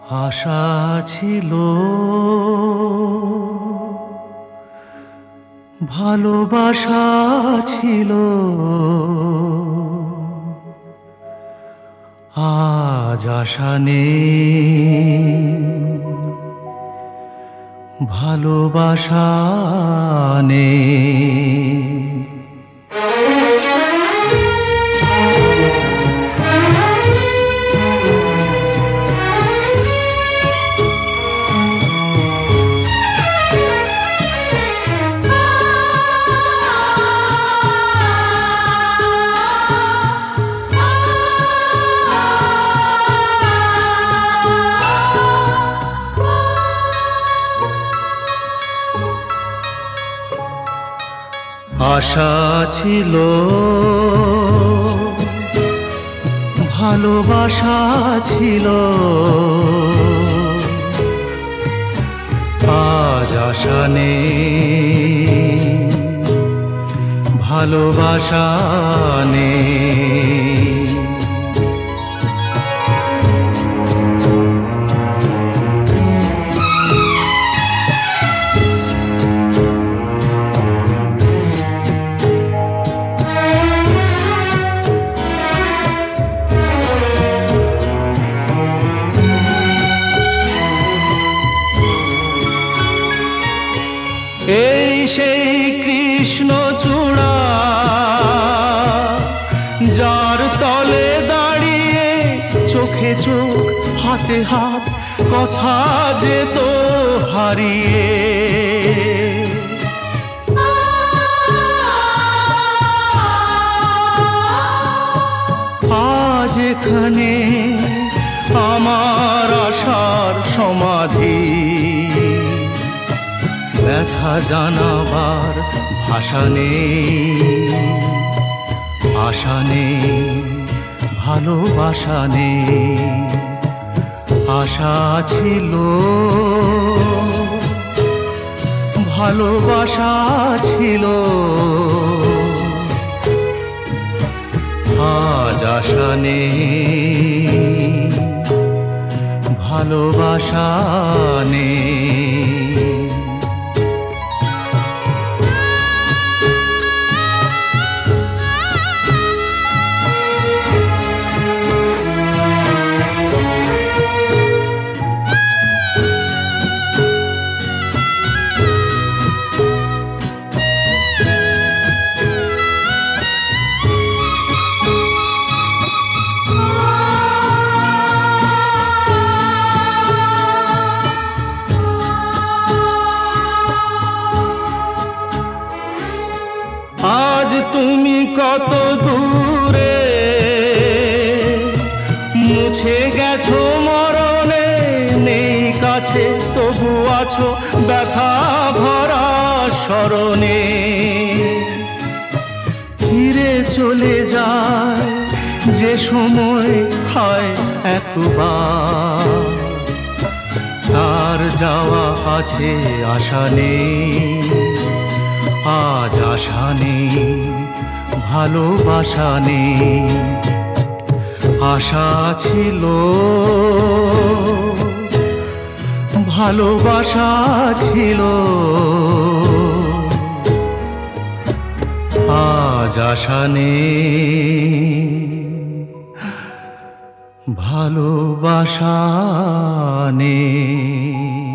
আশা ছিল, ভালোবাসা ছিল, আজ আশা নেই, ভালোবাসা নেই। আশা ছিল, ভালোবাসা ছিল, আজ আশা নেই, ভালোবাসা নেই। এই সেই কৃষ্ণচূড়া, যার তলে দাঁড়িয়ে চোখে চোখ হাতে হাত কথা যেত হারিয়ে। আজ এখানে আমার আশার সমাধি, ব্যথা জানাবার ভাষা নেই, আশা নেই, ভালোবাসা নেই। আশা ছিল, ভালোবাসা ছিল, আজ আশা নেই, ভালোবাসা নেই। আজ তুমি কত দূরে, মুছে গেছো মরণে, নেই কাছে তবু আছো ব্যথা ভরা স্মরণে। ফিরে চলে যায় যে সময় হয় একবার, তার যাওয়া আছে আশা নেই, আজ আশা নেই, ভালোবাসা নেই। আশা ছিল, ভালোবাসা ছিল, আজ আশা নেই, ভালোবাসা নেই।